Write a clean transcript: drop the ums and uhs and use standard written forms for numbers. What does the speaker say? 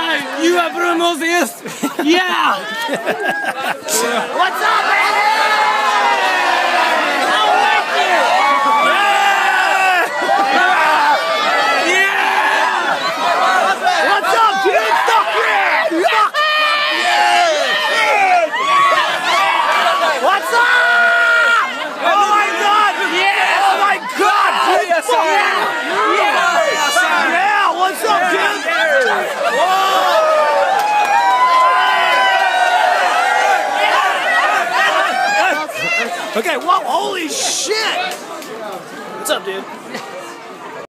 Yeah, you are Bruno's ist. Yeah. What's up, man? How like you? Yeah. What's up, dude? Fuck yeah. Fuck yeah. What's up? Oh my God. Yeah. Oh my God. Yes, yeah. What's up, dude? Whoa. Okay,